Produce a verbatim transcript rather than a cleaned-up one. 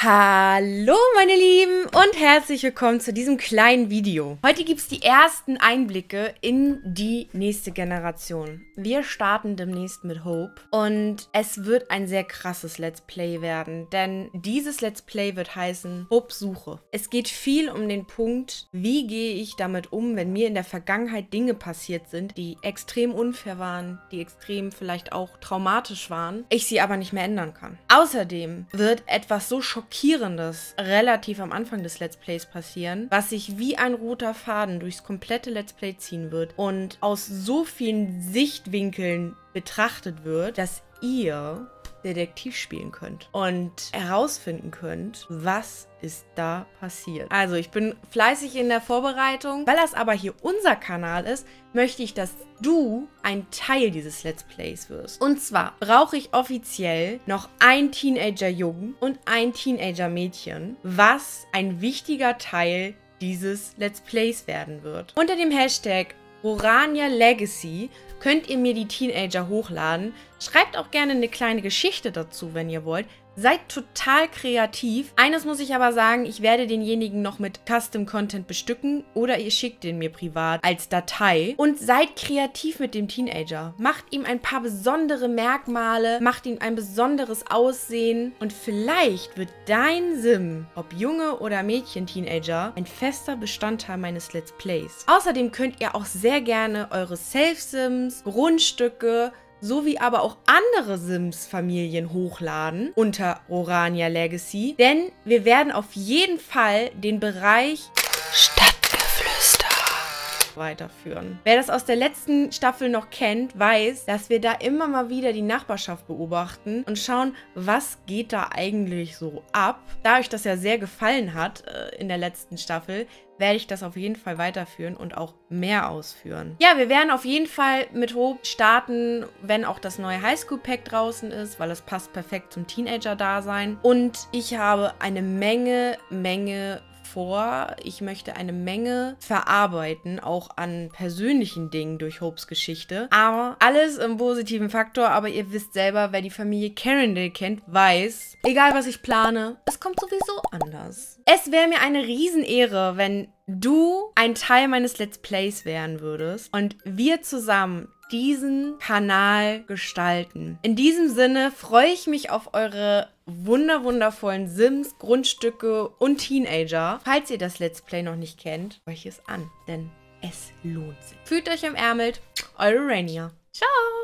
Hallo meine Lieben und herzlich willkommen zu diesem kleinen Video. Heute gibt es die ersten Einblicke in die nächste Generation. Wir starten demnächst mit Hope und es wird ein sehr krasses Let's Play werden, denn dieses Let's Play wird heißen Hope Suche. Es geht viel um den Punkt, wie gehe ich damit um, wenn mir in der Vergangenheit Dinge passiert sind, die extrem unfair waren, die extrem vielleicht auch traumatisch waren, ich sie aber nicht mehr ändern kann. Außerdem wird etwas so Schockierendes relativ am Anfang des Let's Plays passieren, was sich wie ein roter Faden durchs komplette Let's Play ziehen wird und aus so vielen Sichtwinkeln betrachtet wird, dass ihr Detektiv spielen könnt und herausfinden könnt, was ist da passiert. Also ich bin fleißig in der Vorbereitung. Weil das aber hier unser Kanal ist, möchte ich, dass du ein Teil dieses Let's Plays wirst. Und zwar brauche ich offiziell noch ein Teenager-Jungen und ein Teenager-Mädchen, was ein wichtiger Teil dieses Let's Plays werden wird. Unter dem Hashtag Rorania Legacy könnt ihr mir die Teenager hochladen. Schreibt auch gerne eine kleine Geschichte dazu, wenn ihr wollt. Seid total kreativ. Eines muss ich aber sagen, ich werde denjenigen noch mit Custom-Content bestücken oder ihr schickt den mir privat als Datei. Und seid kreativ mit dem Teenager. Macht ihm ein paar besondere Merkmale, macht ihm ein besonderes Aussehen und vielleicht wird dein Sim, ob Junge oder Mädchen-Teenager, ein fester Bestandteil meines Let's Plays. Außerdem könnt ihr auch sehr gerne eure Self-Sims, Grundstücke, sowie aber auch andere Sims-Familien hochladen unter Rorania Legacy, denn wir werden auf jeden Fall den Bereich Stadtgeflüster weiterführen. Wer das aus der letzten Staffel noch kennt, weiß, dass wir da immer mal wieder die Nachbarschaft beobachten und schauen, was geht da eigentlich so ab. Da euch das ja sehr gefallen hat äh, in der letzten Staffel, werde ich das auf jeden Fall weiterführen und auch mehr ausführen. Ja, wir werden auf jeden Fall mit Hope starten, wenn auch das neue Highschool-Pack draußen ist, weil es passt perfekt zum Teenager-Dasein. Und ich habe eine Menge, Menge vor. Ich möchte eine Menge verarbeiten, auch an persönlichen Dingen durch Hopes Geschichte. Aber alles im positiven Faktor, aber ihr wisst selber, wer die Familie Carindale kennt, weiß, egal was ich plane, es kommt sowieso anders. Es wäre mir eine Riesenehre, wenn du ein Teil meines Let's Plays werden würdest und wir zusammen diesen Kanal gestalten. In diesem Sinne freue ich mich auf eure wunder wundervollen Sims, Grundstücke und Teenager. Falls ihr das Let's Play noch nicht kennt, euch es an, denn es lohnt sich. Fühlt euch im Ärmel, eure Rania. Ciao!